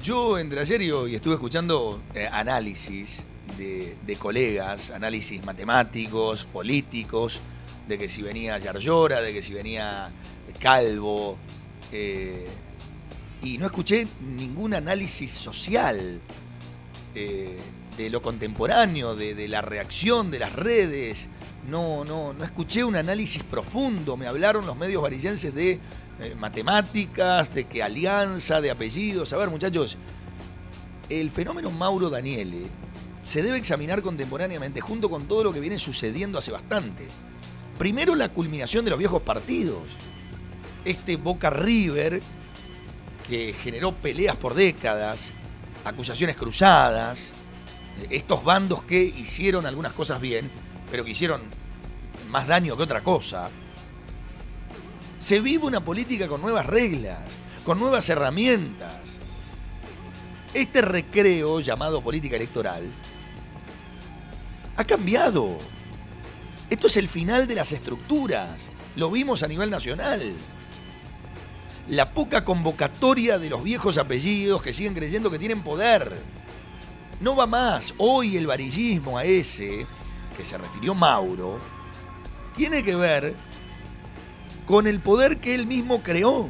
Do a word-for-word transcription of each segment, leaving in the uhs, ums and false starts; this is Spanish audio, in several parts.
Yo entre ayer y hoy estuve escuchando eh, análisis de, de colegas, análisis matemáticos, políticos, de que si venía Yarlora, de que si venía Calvo, eh, y no escuché ningún análisis social eh, de lo contemporáneo, de, de la reacción de las redes. No, no, no escuché un análisis profundo. Me hablaron los medios varillenses de eh, matemáticas, de que alianza, de apellidos. A ver, muchachos, el fenómeno Mauro Daniele se debe examinar contemporáneamente junto con todo lo que viene sucediendo hace bastante. Primero, la culminación de los viejos partidos. Este Boca River que generó peleas por décadas, acusaciones cruzadas, estos bandos que hicieron algunas cosas bien, pero que hicieron más daño que otra cosa. Se vive una política con nuevas reglas, con nuevas herramientas. Este recreo llamado política electoral ha cambiado. Esto es el final de las estructuras. Lo vimos a nivel nacional. La poca convocatoria de los viejos apellidos que siguen creyendo que tienen poder. No va más. Hoy el varillismo a ese que se refirió Mauro tiene que ver con el poder que él mismo creó.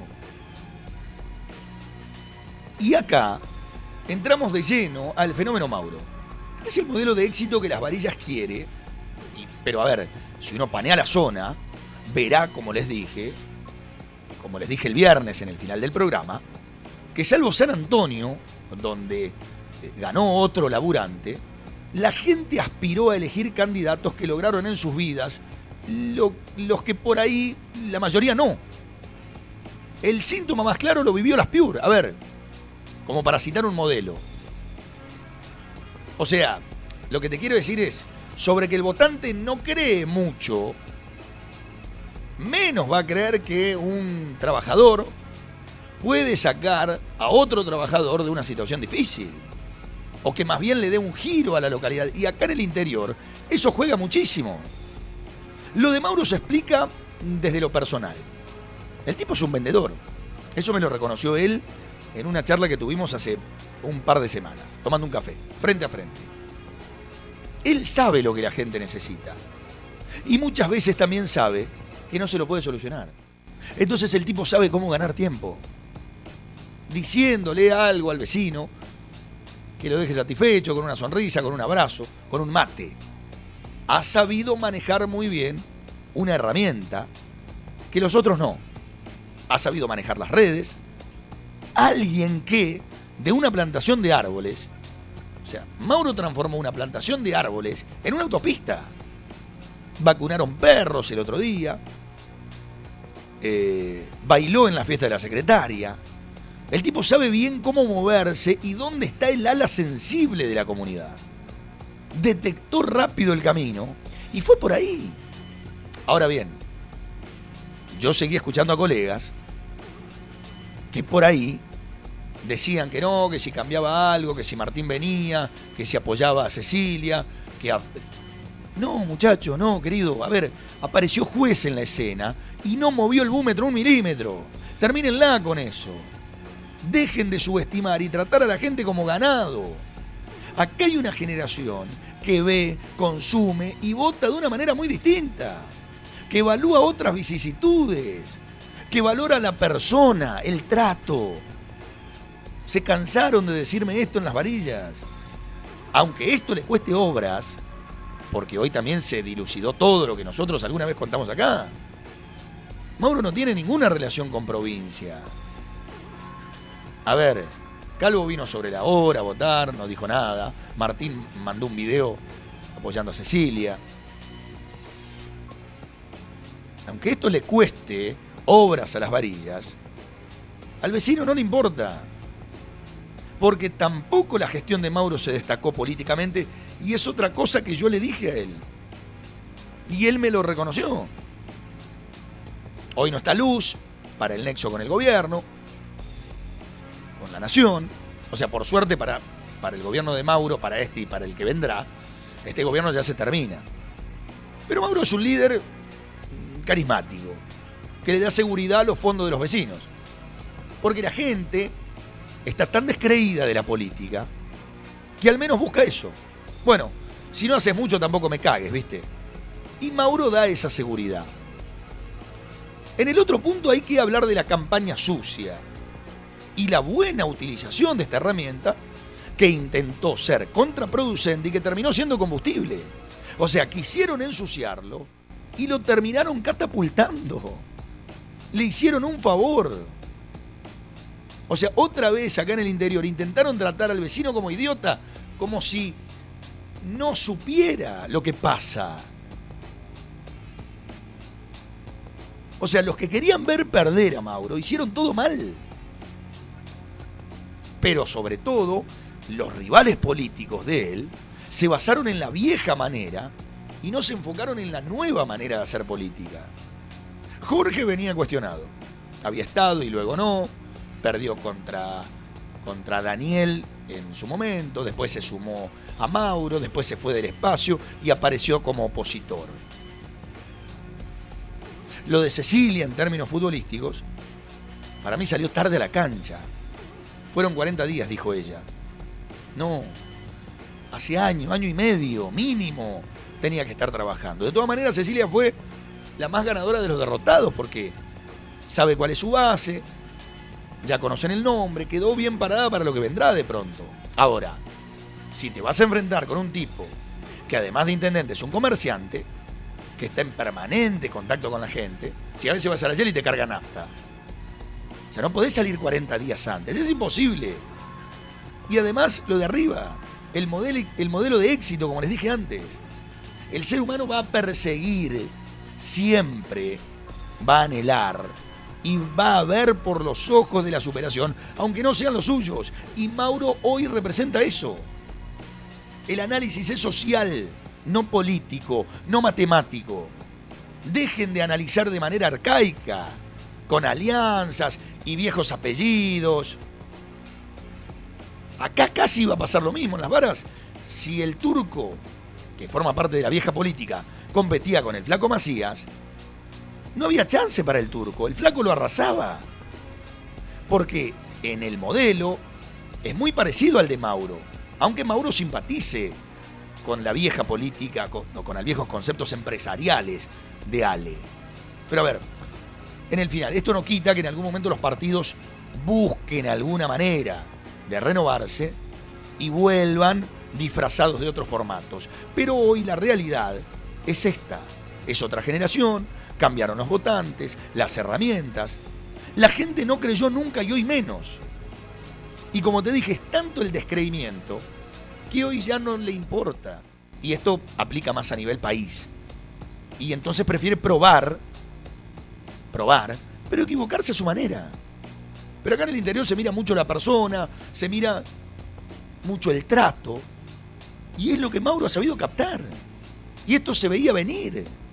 Y acá entramos de lleno al fenómeno Mauro. Este es el modelo de éxito que las varillas quiere. Y, pero a ver, si uno panea la zona, verá, como les dije, como les dije el viernes en el final del programa, que salvo San Antonio, donde ganó otro laburante, la gente aspiró a elegir candidatos que lograron en sus vidas lo, los que por ahí la mayoría no. El síntoma más claro lo vivió Las Piur. A ver, como para citar un modelo. O sea, lo que te quiero decir es, sobre que el votante no cree mucho, menos va a creer que un trabajador puede sacar a otro trabajador de una situación difícil. O que más bien le dé un giro a la localidad. Y acá en el interior, eso juega muchísimo. Lo de Mauro se explica desde lo personal. El tipo es un vendedor. Eso me lo reconoció él en una charla que tuvimos hace un par de semanas, tomando un café, frente a frente. Él sabe lo que la gente necesita. Y muchas veces también sabe que no se lo puede solucionar. Entonces el tipo sabe cómo ganar tiempo. Diciéndole algo al vecino que lo deje satisfecho, con una sonrisa, con un abrazo, con un mate. Ha sabido manejar muy bien una herramienta que los otros no. Ha sabido manejar las redes. Alguien que, de una plantación de árboles, o sea, Mauro transformó una plantación de árboles en una autopista. Vacunaron perros el otro día. Eh, bailó en la fiesta de la secretaria. El tipo sabe bien cómo moverse y dónde está el ala sensible de la comunidad. Detectó rápido el camino y fue por ahí. Ahora bien, yo seguí escuchando a colegas que por ahí decían que no, que si cambiaba algo, que si Martín venía, que si apoyaba a Cecilia, que... A... No, muchacho, no, querido. A ver, apareció Juez en la escena y no movió el búmetro un milímetro. Termínenla con eso. Dejen de subestimar y tratar a la gente como ganado. Acá hay una generación que ve, consume y vota de una manera muy distinta, que evalúa otras vicisitudes, que valora la persona, el trato. Se cansaron de decirme esto en las varillas. Aunque esto le cueste obras, porque hoy también se dilucidó todo lo que nosotros alguna vez contamos acá. Mauro no tiene ninguna relación con provincia. A ver, Calvo vino sobre la hora a votar, no dijo nada. Martín mandó un video apoyando a Cecilia. Aunque esto le cueste obras a las varillas, al vecino no le importa. Porque tampoco la gestión de Mauro se destacó políticamente y es otra cosa que yo le dije a él. Y él me lo reconoció. Hoy no está luz para el nexo con el gobierno, con la nación. O sea, por suerte para, para el gobierno de Mauro, para este y para el que vendrá, este gobierno ya se termina. Pero Mauro es un líder carismático, que le da seguridad a los fondos de los vecinos. Porque la gente está tan descreída de la política que al menos busca eso. Bueno, si no haces mucho tampoco me cagues, ¿viste? Y Mauro da esa seguridad. En el otro punto hay que hablar de la campaña sucia y la buena utilización de esta herramienta que intentó ser contraproducente y que terminó siendo combustible. O sea, quisieron ensuciarlo y lo terminaron catapultando. Le hicieron un favor. O sea, otra vez acá en el interior intentaron tratar al vecino como idiota, como si no supiera lo que pasa. O sea, los que querían ver perder a Mauro hicieron todo mal. Pero sobre todo, los rivales políticos de él se basaron en la vieja manera y no se enfocaron en la nueva manera de hacer política. Jorge venía cuestionado. Había estado y luego no. Perdió contra, contra Daniel en su momento. Después se sumó a Mauro. Después se fue del espacio y apareció como opositor. Lo de Cecilia en términos futbolísticos, para mí salió tarde a la cancha. Fueron cuarenta días, dijo ella. No, hace años, año y medio, mínimo, tenía que estar trabajando. De todas maneras, Cecilia fue la más ganadora de los derrotados porque sabe cuál es su base, ya conocen el nombre, quedó bien parada para lo que vendrá de pronto. Ahora, si te vas a enfrentar con un tipo que además de intendente es un comerciante, que está en permanente contacto con la gente, si a veces vas a la cielo y te carga nafta. O sea, no podés salir cuarenta días antes, es imposible. Y además, lo de arriba, el modelo, el modelo de éxito, como les dije antes. El ser humano va a perseguir, siempre va a anhelar y va a ver por los ojos de la superación, aunque no sean los suyos. Y Mauro hoy representa eso. El análisis es social, no político, no matemático. Dejen de analizar de manera arcaica, con alianzas y viejos apellidos. Acá casi iba a pasar lo mismo en las varas. Si el turco, que forma parte de la vieja política, competía con el flaco Macías, no había chance para el turco. El flaco lo arrasaba. Porque en el modelo es muy parecido al de Mauro. Aunque Mauro simpatice con la vieja política, con, no, con los viejos conceptos empresariales de Ale. Pero a ver, en el final, esto no quita que en algún momento los partidos busquen alguna manera de renovarse y vuelvan disfrazados de otros formatos. Pero hoy la realidad es esta. Es otra generación, cambiaron los votantes, las herramientas. La gente no creyó nunca y hoy menos. Y como te dije, es tanto el descreimiento que hoy ya no le importa. Y esto aplica más a nivel país. Y entonces prefiere probar, probar, pero equivocarse a su manera. Pero acá en el interior se mira mucho la persona, se mira mucho el trato, y es lo que Mauro ha sabido captar. Y esto se veía venir.